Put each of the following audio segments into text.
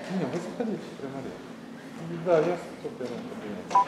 Не, вы заходите прямо рядом. Да, я в первом кабинете.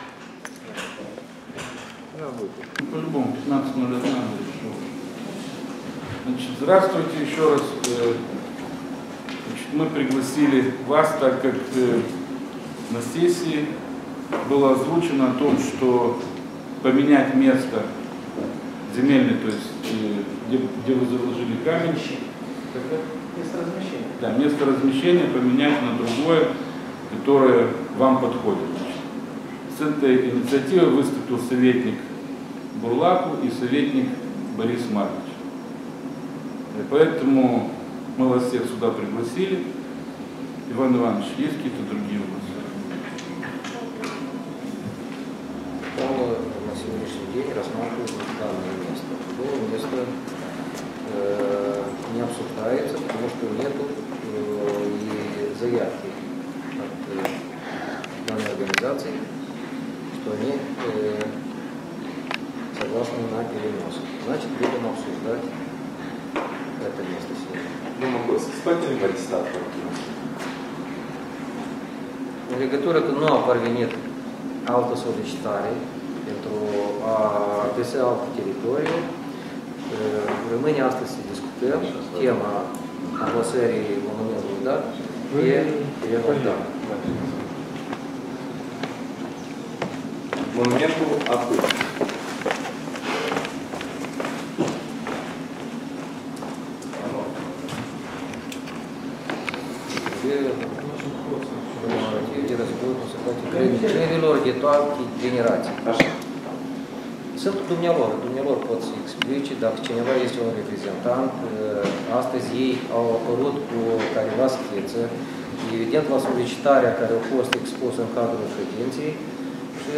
Я выйду. По-любому, 15:01 решил. Значит, здравствуйте еще раз. Значит, мы пригласили вас, так как на сессии было озвучено о том, что поменять место земельное, то есть где вы заложили камень. Место размещения. Да, место размещения поменять на другое, которое вам подходит. С этой инициативой выступил советник Бурлаку и советник Борис Маркович. И поэтому мы вас всех сюда пригласили. Иван Иванович, есть какие-то другие вопросы? На сегодняшний день рассматривается данное место. Другое место не обсуждается, потому что нету и заявки от данной организации, что они согласны на перенос. Значит, будем обсуждать это место сегодня. Nu, spate-mi mai În legătură că nu a parvenit altă solicitare pentru a găsi altă teritoriu, rămâne astăzi să discutăm tema amplasării monumentului dat pe Bogdan. Monumentul acum. Clădirilor de toate generații. Așa. Sunt dumnealor pot să explice, dacă cineva este un reprezentant, astăzi ei au apărut cu careva schiță, evident la solicitarea care a fost expusă în cadrul ședinței și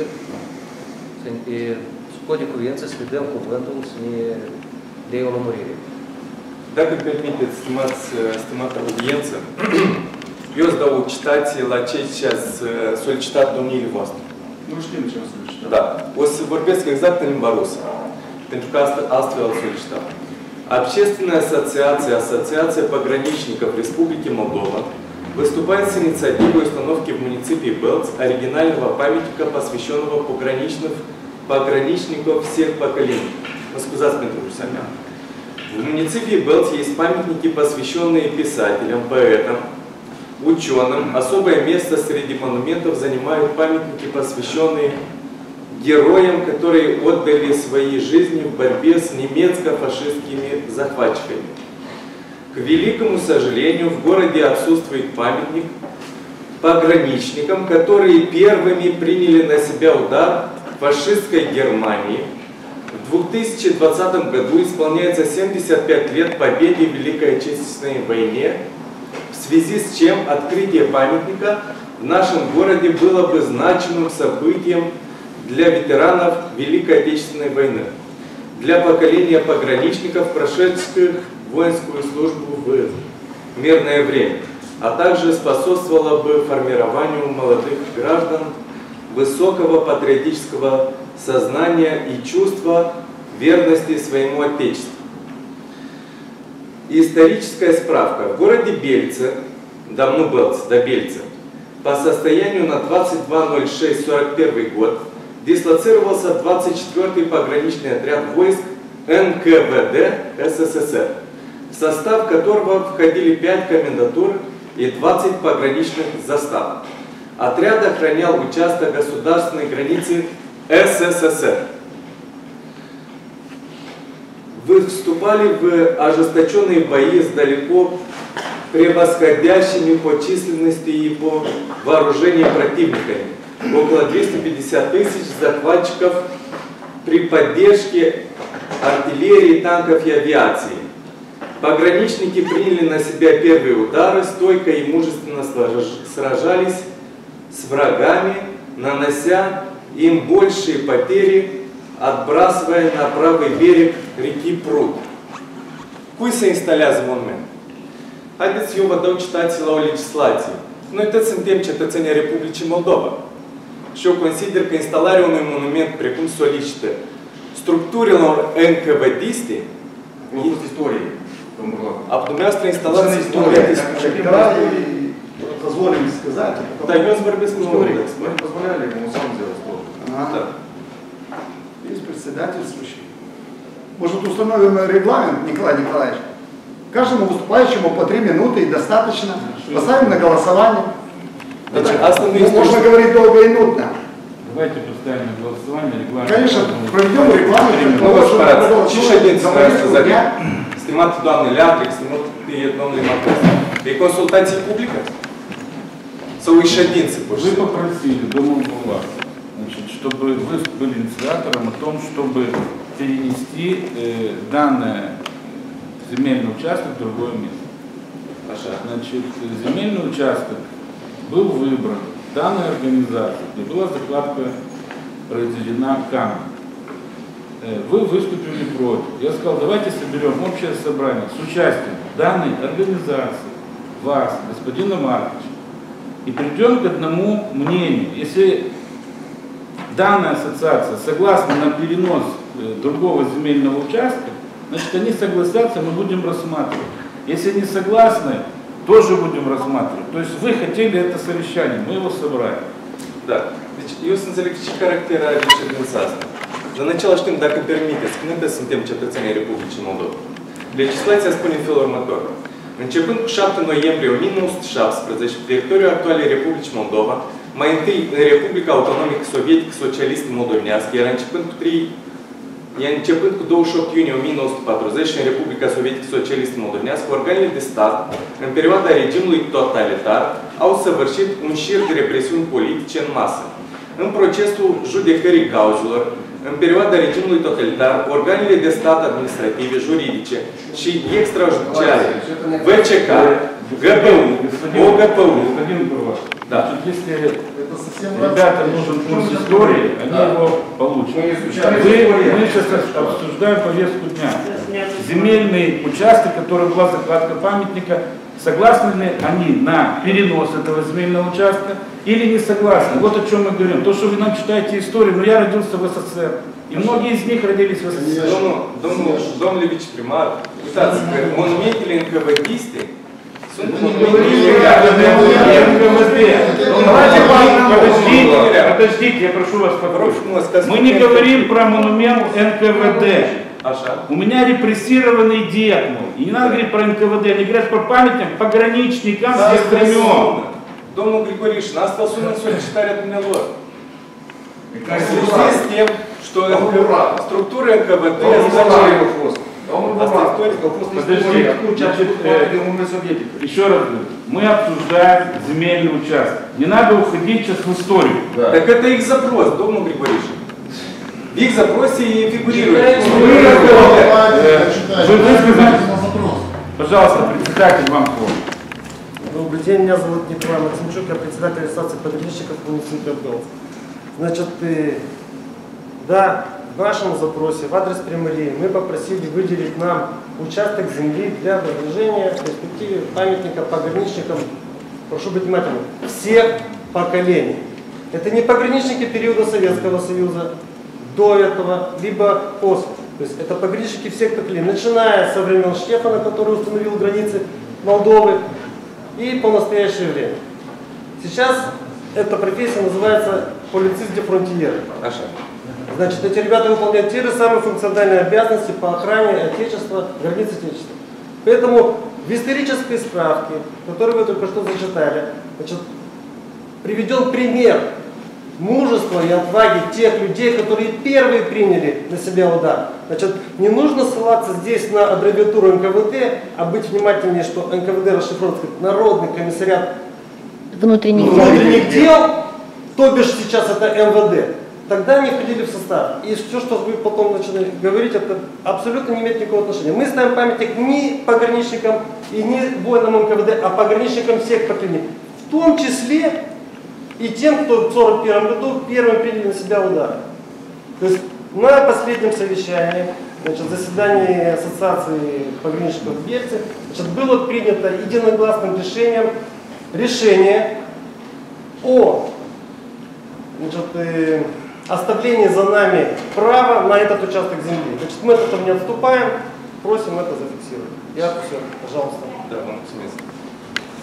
scot de cuvință să le dăm cuvântul să ne dea o lămurire. Dacă îmi permiteți, stimată audiență, eu îți dau citație la ceea ce ați solicitat domniile voastre. Nu știm ce am solicitat. Da. O să vorbesc exact în limba rusă, pentru că astfel am solicitat. Общественная ассоциация пограничников Республики Молдова выступает с инициативой установки в муниципии Белц оригинального памятника, посвященного пограничников всех поколений. Mă scuzați pentru rusa mea. В муниципии Белц есть памятники, посвященные писателям, поэтам, ученым. Особое место среди монументов занимают памятники, посвященные героям, которые отдали свои жизни в борьбе с немецко-фашистскими захватчиками. К великому сожалению, в городе отсутствует памятник пограничникам, которые первыми приняли на себя удар фашистской Германии. В 2020 году исполняется 75 лет победе в Великой Отечественной войне, в связи с чем открытие памятника в нашем городе было бы значимым событием для ветеранов Великой Отечественной войны, для поколения пограничников, прошедших воинскую службу в мирное время, а также способствовало бы формированию молодых граждан высокого патриотического сознания и чувства верности своему Отечеству. Историческая справка. В городе Бельце, давно Белц, до Бельца, по состоянию на 22.06.41 год дислоцировался 24-й пограничный отряд войск НКВД СССР, в состав которого входили 5 комендатур и 20 пограничных застав. Отряд охранял участок государственной границы СССР. Вы вступали в ожесточенные бои с далеко превосходящими по численности и по вооружению противниками. Около 250 тысяч захватчиков при поддержке артиллерии, танков и авиации. Пограничники приняли на себя первые удары, стойко и мужественно сражались с врагами, нанося им большие потери, отбрасывая на правый берег реки Прут. Cui se instalează monument? Haideți, eu vă dau citații la o legislație. Noi toți suntem cetățenii Republicii Moldova. Și eu consider că instalarea unui monument, precum solicită structurilor NKVD-iste, Locul istoriei, domnul Buрлаков. a dumneavoastră instalați monumente. позволим сказать. Да, и он с борьбы с Говори. налогами. Мы не позволяли ему сам сделать тоже. Ага. Есть председательствующий. Может, установим регламент, Николай Николаевич? Каждому выступающему по 3 минуты и достаточно. Поставим на голосование. Значит, основные Можно говорить долго и нудно. Давайте поставим на голосование регламент. Конечно, проведем регламент. Ну, господа, тише один сказати. Знімати даний лятрик, знімати даний матрас. И консультации публика? Лишь один Вы цепочка. попросили Домоуправления, значит, чтобы вы были инициатором о том, чтобы перенести данное земельный участок в другое место. Значит, земельный участок был выбран данной организацией, где была закладка произведена камнем. Вы выступили против. Я сказал, давайте соберем общее собрание с участием данной организации, вас, господина Марковича, и придем к одному мнению. Если данная ассоциация согласна на перенос другого земельного участка, значит они согласятся, мы будем рассматривать. Если не согласны, тоже будем рассматривать. То есть вы хотели это совещание, мы его собрали. Да. Eu sunt înțeleg și caractera ședința asta. Dar în același timp, dacă permiteți, când suntem cetățenii Republicii Moldova, legislația spune în felul următor. Începând cu 7 noiembrie 1917, pe teritoriul actualei Republicii Moldova, mai întâi în Republica Autonomică Sovietică Socialistă Moldovenească, iar începând cu 28 iunie 1940 și în Republica Sovietică Socialistă Moldovenească, organele de stat, în perioada regimului totalitar, au săvârșit un șir de represiuni politice în masă. În procesul judecării cauzelor, în perioada regimului totalitar, organele de stat administrative, juridice și extrajudiciare, VCK, ГПУ, ОГПУ. Да. Если ребятам нужен курс истории, они его получат. Мы сейчас обсуждаем повестку дня. Земельный участок, который была закладка памятника, согласны ли они на перенос этого земельного участка или не согласны? Вот о чем мы говорим. То, что вы нам читаете историю, но я родился в СССР. И многие из них родились в СССР. Domnule viceprimar, uitați că monumentele încă-vădiste sunt Подождите, я прошу вас попросить. Мы не говорим про монумент НКВД. У меня репрессированный дед мой. И не надо говорить про НКВД, они говорят про памятник пограничникам всех времен. Domnul Grigorișin, asta sună în solicitarea dumnealor. В связи с тем, что структура НКВД Подожди, еще раз говорю, мы обсуждаем земельный участок. Не надо уходить сейчас в историю. Так это их запрос, домнул Григорьевич. В их запросе и фигурирует. Вы высказали? Пожалуйста, председатель, вам слово. Добрый день, меня зовут Николай Максимчук, я председатель ассоциации пограничников муниципального Белца. Значит, да, в нашем запросе в адрес Примарии мы попросили выделить нам участок земли для возведения в перспективе памятника пограничникам, прошу быть внимательным, всех поколений. Это не пограничники периода Советского Союза, до этого, либо после. То есть это пограничники всех поколений, начиная со времен Штефана, который установил границы Молдовы, и по настоящее время. Сейчас эта профессия называется полицист де фронтиер. Значит, эти ребята выполняют те же самые функциональные обязанности по охране Отечества, границ Отечества. Поэтому в исторической справке, которую вы только что зачитали, значит, приведен пример мужества и отваги тех людей, которые первые приняли на себя удар. Значит, не нужно ссылаться здесь на аббревиатуру НКВД, а быть внимательнее, что НКВД расшифровывается как Народный комиссариат внутренних дел, то бишь сейчас это МВД. Тогда они входили в состав. И все, что вы потом начали говорить, это абсолютно не имеет никакого отношения. Мы ставим памятник не пограничникам и не воинам НКВД, а пограничникам всех поколений. В том числе и тем, кто в 1941 году первым приняли на себя удары. То есть на последнем совещании, значит, заседании Ассоциации пограничников в Бельце, значит, было принято единогласным решением решение о, значит, оставлении за нами права на этот участок земли. Значит, мы от этого не отступаем, просим это зафиксировать. Я все, пожалуйста. Да, вам смысл.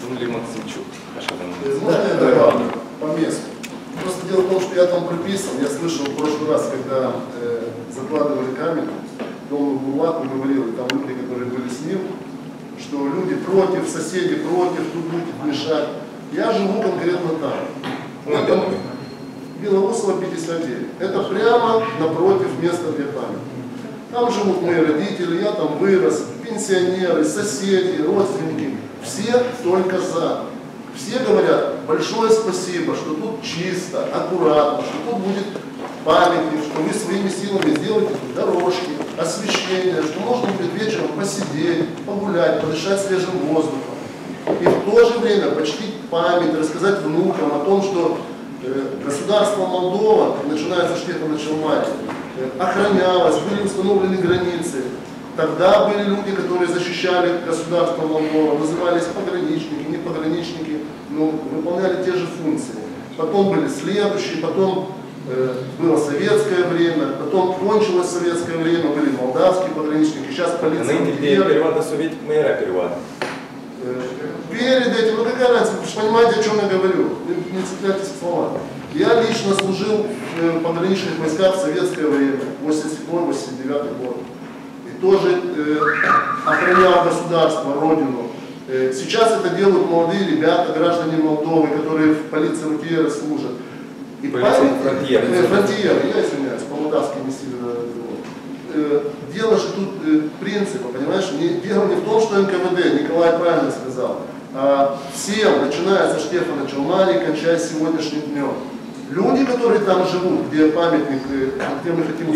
Думали Максимчук. Можно я добавлю по месту? Просто дело в том, что я там прописан. Я слышал в прошлый раз, когда закладывали камень, Дом Булату говорил, и там люди, которые были с ним, что люди против, соседи против, тут будет мешать. Я живу конкретно там. Это Белоусово 59. Это прямо напротив места для памяти. Там живут мои родители, я там вырос, пенсионеры, соседи, родственники. Все только за. Все говорят большое спасибо, что тут чисто, аккуратно, что тут будет памятник, что вы своими силами сделаете тут дорожки, освещение, что можно будет вечером посидеть, погулять, подышать свежим воздухом. И в то же время почтить память, рассказать внукам о том, что государство Молдова, начиная со Штефана Челмари, охранялось, были установлены границы. Тогда были люди, которые защищали государство Молдова, назывались пограничники, не пограничники, но выполняли те же функции. Потом были следующие, потом было советское время, потом кончилось советское время, были молдавские пограничники, сейчас полиция. перевода советик мэра перевода. Перед этим, ну какая разница, вы же понимаете, о чем я говорю, не цепляйтесь к словам. Я лично служил в пограничных войсках в советское время, 87-89 год. И тоже охранял государство, родину. Сейчас это делают молодые ребята, граждане Молдовы, которые в полиции РТР служат. И Фронтьер, я извиняюсь, по-молдавски не сильно. Дело же тут принципа, понимаешь? Дело не в том, что НКВД, Николай правильно сказал, а всем, начиная со Штефана Челмари, кончая сегодняшним днем. Люди, которые там живут, где памятник, где мы хотим...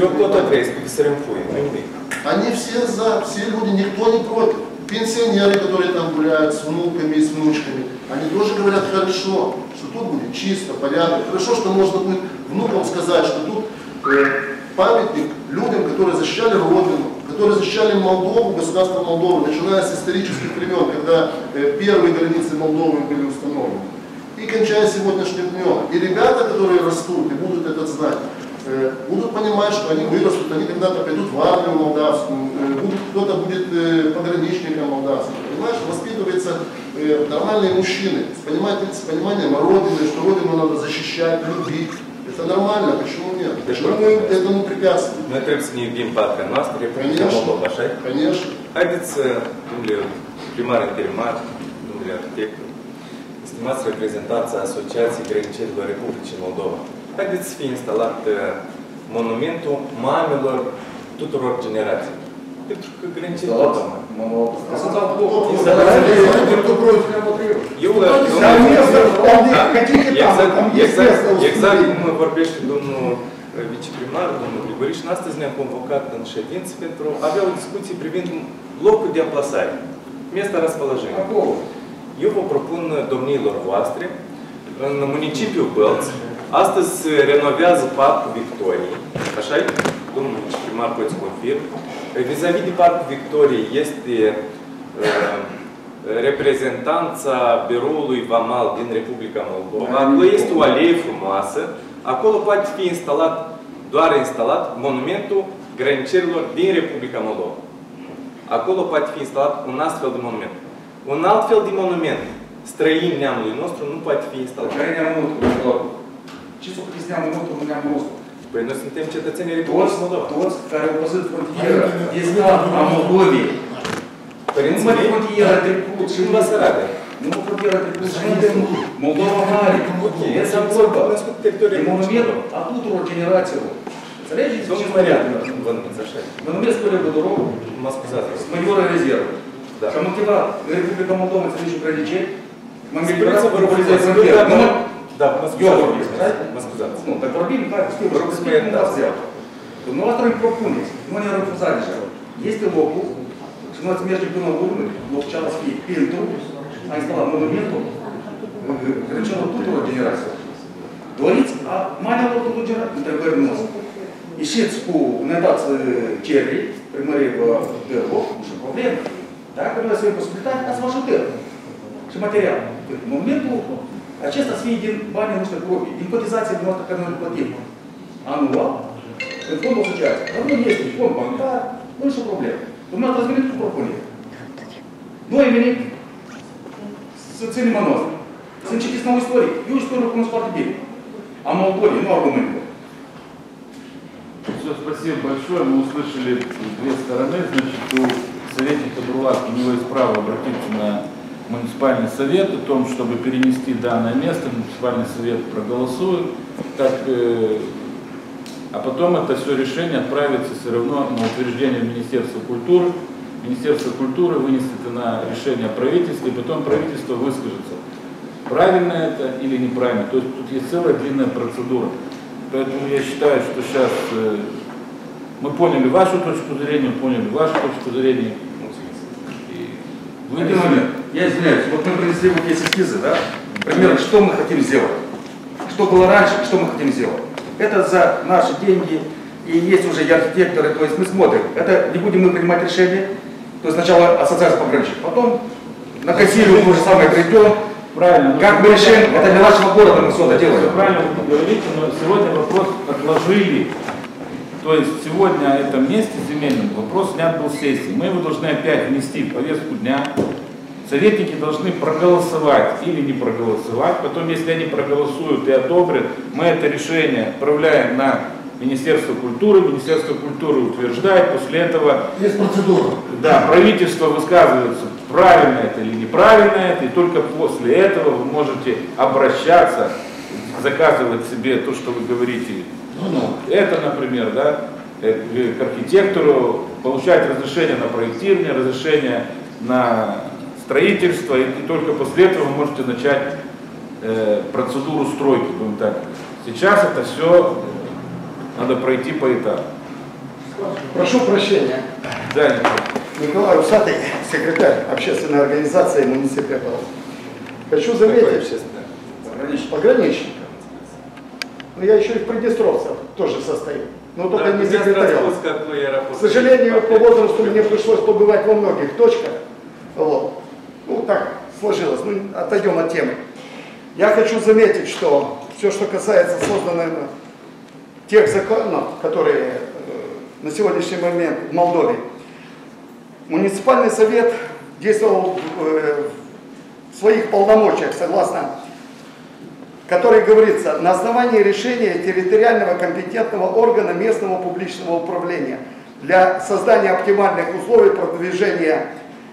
Они все за, все люди, никто не против. Пенсионеры, которые там гуляют с внуками и с внучками, они тоже говорят хорошо, что тут будет чисто, порядок. Хорошо, что можно будет внукам сказать, что тут памятник людям, которые защищали Родину, которые защищали Молдову, государство Молдовы, начиная с исторических времен, когда первые границы Молдовы были установлены, и кончая сегодняшним днем. И ребята, которые растут и будут это знать, будут понимать, что они вырастут, они когда-то пойдут в армию молдавскую, кто-то будет пограничником молдавским. Понимаешь, воспитываются нормальные мужчины с пониманием Родины, что Родину надо защищать, любить. Это нормально, почему нет? Почему мы этому препятствуем? Noi trebuie să ne iubim patria noastră, Republica Moldova, așa? Конечно. Haideți, domnule primar interimar, domnule arhitect, stimați reprezentanța Asociației Grănicerilor Republicii Moldova, haideți să fie instalat monumentul mamelor tuturor generațiilor. Pentru că grănicerii tot am. Exact cum vorbește domnul viceprimar, domnul Grigorișin, astăzi ne-am convocat în ședință pentru a avea o discuție privind locul de aplasare, место расположения. Eu vă propun domniilor voastre, în municipiul Bălți, astăzi se renovează Parcul Victoriei, așa-i? Domnul viceprimar poate confirm. Vis-a-vis de Parcul Victoriei este reprezentanța biroului Vamal din Republica Moldova. Acolo este o alee frumoasă. Acolo poate fi instalat monumentul grănicerilor din Republica Moldova. Acolo poate fi instalat un astfel de monument. Un alt fel de monument străin neamului nostru nu poate fi instalat. Care neamul nostru? Ce s-o pus neamul nostru în neamul nostru? Păi noi suntem cetățenii Republicii Moldova. Toți care au văzut frontieră este a Moldovei. Nu mai frontieră trecut și nu se arată. Nu frontieră trecut și Moldova mare. Este vorba de monument a tuturor generațiilor. Înțelegeți ce spunea? Mă numesc Coleg Bodorov, mă scuzați. majoră rezervă. Și am activat în Republica Moldova în serviciul grăniceri. M-am eliberat să cu poliția frontieră. Da, mă scuzați. Nu, dar vorbim, știu, vă rog să spune cum v-ați iau. Dumneavoastră îmi propuneți, nu ne-am refuzat deja. Este locul și noi ați merge până la urmă, locul cealaltă să fie pentru a instala monumentul grănicelor tuturor generațiilor. Doriți manelor tuturor generațiilor, întrebări noastre. Ieșiți cu, ne dați cereri, primărie vă dă loc, nu știu probleme. Dacă noi să avem posibilitate, să vă ajutăm. Și material. Monumentul acesta să fie din banii noștri proprii, din cotizația noastră care noi le plătim anual, în fondul asociației. Dar nu este fond bancar, nu e o problemă. Dumneavoastră ați venit cu propunere. Noi am venit с целым моносом. Значит, есть новая история. И историю у нас партии. А Молдове, ну, аргументы. Все, спасибо большое. Мы услышали две стороны. Значит, у советника Бурлак, у него есть право обратиться на муниципальный совет о том, чтобы перенести данное место. Муниципальный совет проголосует. А потом это все решение отправится все равно на утверждение в Министерство культуры. Министерство культуры вынесет это на решение правительства, и потом правительство выскажется, правильно это или неправильно. То есть тут есть целая длинная процедура. Поэтому я считаю, что сейчас мы поняли вашу точку зрения, поняли вашу точку зрения. Один момент. Я извиняюсь, вот мы принесли вот эти эскизы, да? Примерно, что мы хотим сделать. Что было раньше, что мы хотим сделать. Это за наши деньги, и есть уже и архитекторы, то есть мы смотрим. Это не будем мы принимать решение, то есть сначала ассоциация пограничных, потом на консилиум то же самое придем. Правильно. Как мы решим, это для нашего города мы все это делаем. Правильно вы говорите, но сегодня вопрос отложили. То есть сегодня на этом месте земельном вопрос снят был с сессии. Мы его должны опять внести в повестку дня. Советники должны проголосовать или не проголосовать. Потом, если они проголосуют и одобрят, мы это решение отправляем на Министерство культуры. Министерство культуры утверждает. После этого Есть процедура. да, правительство высказывается, правильно это или неправильно это. И только после этого вы можете обращаться, заказывать себе то, что вы говорите. Это, например, да, к архитектору, получать разрешение на проектирование, разрешение на строительство, и только после этого вы можете начать процедуру стройки, будем так. Сейчас это все надо пройти по этапу. Прошу прощения. Да, Николай. Николай Усатый, секретарь общественной организации «Муниципал». Хочу заметить, пограничник. Но я еще и в Приднестровцах тоже состою. Но только не секретарем. К сожалению, по возрасту мне пришлось побывать во многих точках. Вот. Ну, так сложилось. Ну, отойдем от темы. Я хочу заметить, что все, что касается созданных тех законов, которые на сегодняшний момент в Молдове, муниципальный совет действовал в своих полномочиях, согласно которой говорится, на основании решения территориального компетентного органа местного публичного управления для создания оптимальных условий продвижения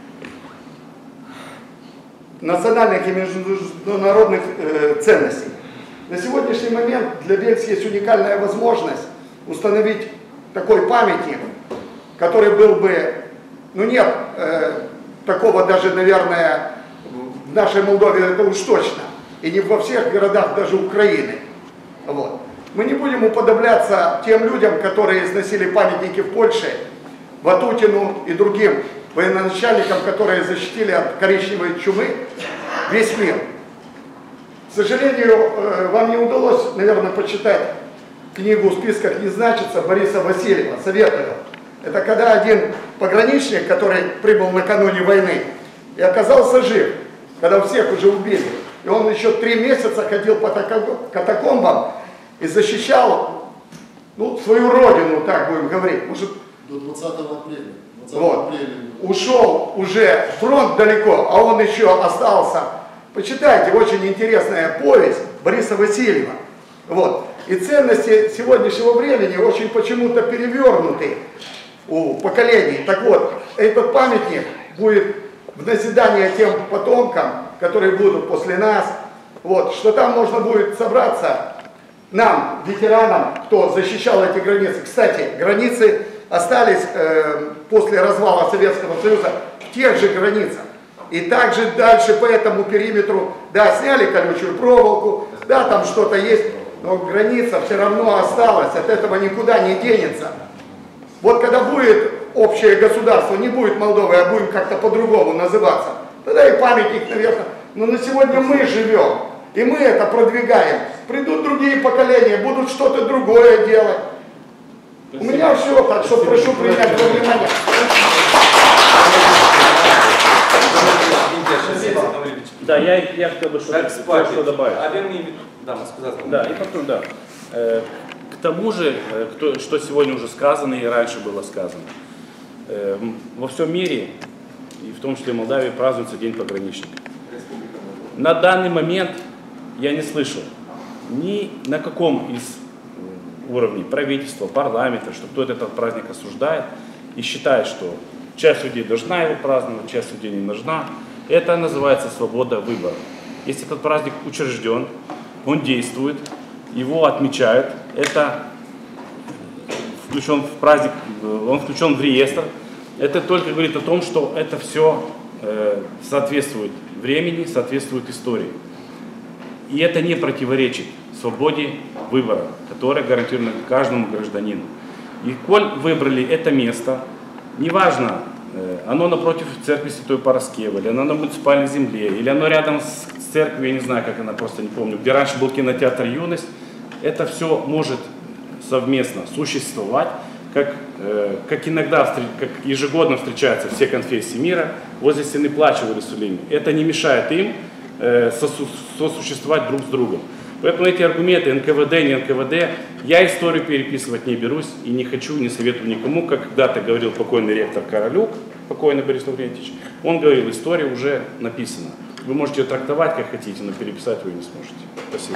национальных и международных ценностей. На сегодняшний момент для Бельска есть уникальная возможность установить такой памятник, который был бы, ну нет такого даже, наверное, в нашей Молдове это уж точно, и не во всех городах даже Украины. Вот. Мы не будем уподобляться тем людям, которые сносили памятники в Польше, Ватутину и другим военачальникам, которые защитили от коричневой чумы весь мир. К сожалению, вам не удалось, наверное, почитать книгу «В списках не значится» Бориса Васильева, советую. Это когда один пограничник, который прибыл накануне войны и оказался жив, когда всех уже убили, и он еще 3 месяца ходил по катакомбам и защищал, ну, свою родину, так будем говорить. Может, До 20 апреля. 20 вот. апреля. Ушел уже фронт далеко, а он еще остался. Почитайте, очень интересная повесть Бориса Васильева. Вот. И ценности сегодняшнего времени очень почему-то перевернуты у поколений. Так вот, этот памятник будет в назидание тем потомкам, которые будут после нас, вот, что там можно будет собраться нам, ветеранам, кто защищал эти границы. Кстати, границы остались после развала Советского Союза в тех же границах. И также дальше по этому периметру, да, сняли колючую проволоку, да, там что-то есть, но граница все равно осталась, от этого никуда не денется. Вот когда будет общее государство, не будет Молдовы, а будем как-то по-другому называться, тогда и памятник, наверное. Но на сегодня мы живем, и мы это продвигаем. Придут другие поколения, будут что-то другое делать. У меня все, так что прошу принять во внимание. Да, я хотел бы что добавить. Да, и потом, да. К тому же, что сегодня уже сказано и раньше было сказано, во всем мире, и в том числе в Молдавии, празднуется День пограничника. На данный момент я не слышал ни на каком из уровней правительства, парламента, что кто-то этот праздник осуждает и считает, что часть людей должна его праздновать, часть людей не должна. Это называется свобода выбора. Если этот праздник учрежден, он действует, его отмечают, это включен в праздник, он включен в реестр. Это только говорит о том, что это все соответствует времени, соответствует истории. И это не противоречит свободе выбора, которая гарантирована каждому гражданину. И коль выбрали это место, неважно, оно напротив церкви Святой Параскевы, или оно на муниципальной земле, или оно рядом с церковью, я не знаю, как она, просто не помню, где раньше был кинотеатр «Юность», это все может совместно существовать, как иногда, как ежегодно встречаются все конфессии мира возле стены плача в Иерусалиме. Это не мешает им сосуществовать друг с другом. Поэтому эти аргументы НКВД, не НКВД, я историю переписывать не берусь и не хочу, не советую никому, как когда-то говорил покойный ректор Королюк, покойный Борис Лаврентьевич, он говорил, история уже написана. Вы можете ее трактовать как хотите, но переписать вы не сможете. Спасибо.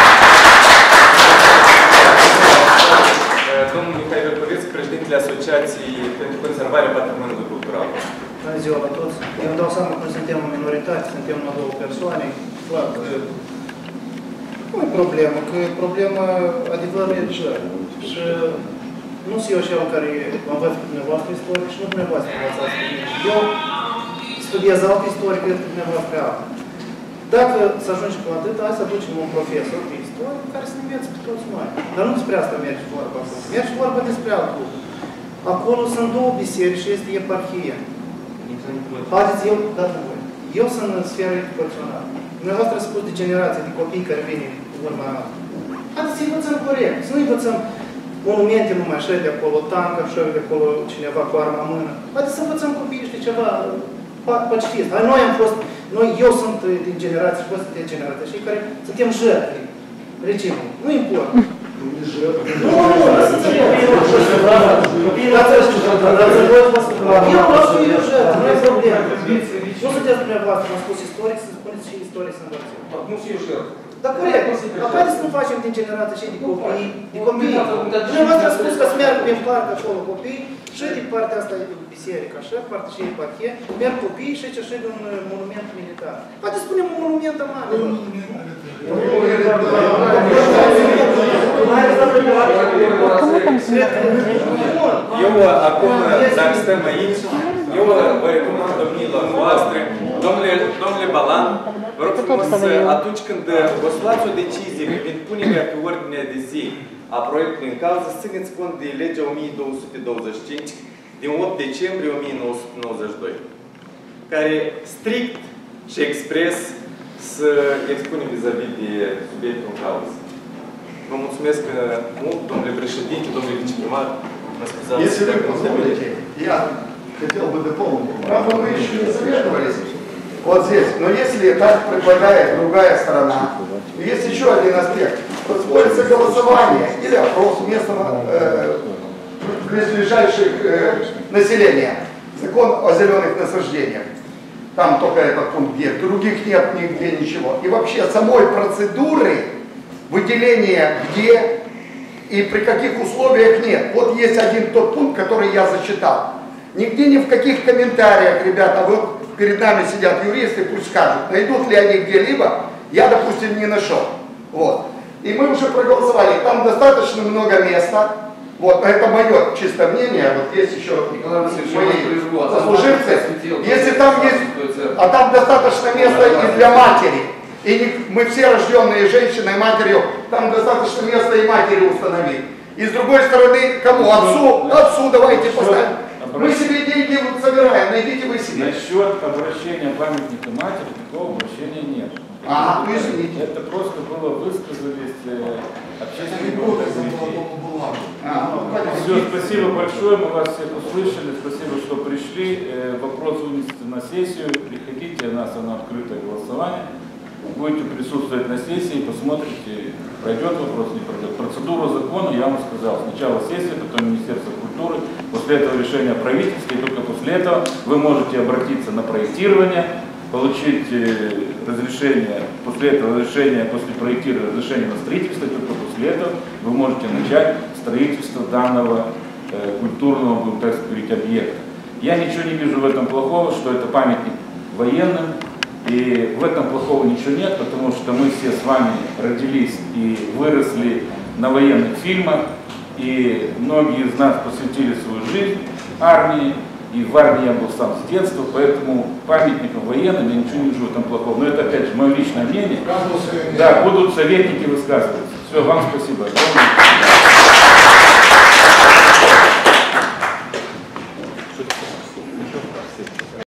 Domnul Mihai Răcovesc, președintele Asociației pentru Conservarea Patrimoniului Cultural. Bună ziua la toți! Eu îmi dau seama că suntem o minoritate, suntem numai două persoane. Clar că nu e problemă, că problema adevărul e deja. Și nu sunt eu cel care mă învăț cu dumneavoastră istoric și nu dumneavoastră învățați cu mine. Eu studiez altă istorie, cred că dumneavoastră altă. Dacă să ajungem cu atât, hai să aducem un profesor de istorie care să ne învețe pe toți noi. Dar nu despre asta merge vorba acum. Merge vorba despre altul. Acolo sunt două biserici și este eparhie. Haideți, eu sunt în sfera educațională. Dumneavoastră a spus de generație, de copii care vine în urma noastră. Haideți să învățăm corect, să nu învățăm monumente numai așa de acolo, tank, așa de acolo cineva cu arma în mână. Haideți să învățăm copiii ăștia ceva pacifist. Noi am fost, eu sunt din generație și voi sunteți generație, cei care suntem jертвы regimului. Nu importă. Nu, lăsați-mă. Eu lasă eu jертвы, nu e problemă. Nu sunteți dumneavoastră, m-am spus istoric, să spuneți și istorie să învățăm. Nu și eu jертвă. Dar corect, haideți să nu facem din generație și de copii, Dumneavoastră a spus că să meargă prin parc acolo copii, și de partea asta e biserică, așa, partea și eparhie, merg copii și aici și de un monument militar. Poate spunem un monument mare. Eu acum, dacă stăm aici, eu vă recomand domnilor voastre, domnule Balan, vă rog frumos, atunci când o să luați o decizie privind punerea pe ordinea de zi a proiectului în cauză, țineți cont de legea 1225 din 8 decembrie 1992, care strict și expres să expune vis-a-vis de subiectul în cauză. Vă mulțumesc mult, domnule președinte, domnule viceprimar. Mă scuzați. Если вы позволите, я хотел бы дополнить. Правда, мы еще не советовались вот здесь, но если так предлагает другая сторона, есть еще один аспект. Производится голосование или опрос местного близлежащих населения. Закон о зеленых насаждениях. Там только этот пункт есть, других нет нигде ничего. И вообще самой процедуры выделения где и при каких условиях нет. Вот есть один тот пункт, который я зачитал. Нигде ни в каких комментариях, ребята, вот перед нами сидят юристы, пусть скажут, найдут ли они где-либо, я, допустим, не нашел. Вот. И мы уже проголосовали, там достаточно много места. Вот, это мое чисто мнение, вот есть еще мои заслуживцы. Если там есть, а там достаточно места и для матери. И мы все рожденные женщиной, матерью, там достаточно места и матери установить. И с другой стороны, кому? Отцу давайте поставим. Мы себе деньги вот собираем, найдите вы себе. Насчет обращения памятника матери, такого обращения нет. Ну извините. Это просто было высказались общественные организации. Все, спасибо большое, мы вас всех услышали, спасибо, что пришли. Вопрос вынести на сессию, приходите, у нас оно открытое голосование. Будете присутствовать на сессии, посмотрите, пройдет вопрос, не пройдет. Процедуру закона я вам сказал. Сначала сессия, потом Министерство культуры, после этого решение правительства, и только после этого вы можете обратиться на проектирование, получить разрешение, после этого разрешения, после проектирования разрешения на строительство, только после этого вы можете начать строительство данного культурного, будем так сказать, объекта. Я ничего не вижу в этом плохого, что это памятник военным, и в этом плохого ничего нет, потому что мы все с вами родились и выросли на военных фильмах, и многие из нас посвятили свою жизнь армии, и в армии я был сам с детства, поэтому памятником военным я ничего не вижу в этом плохого. Но это опять же мое личное мнение. Да, будут советники высказываться. Все, вам спасибо.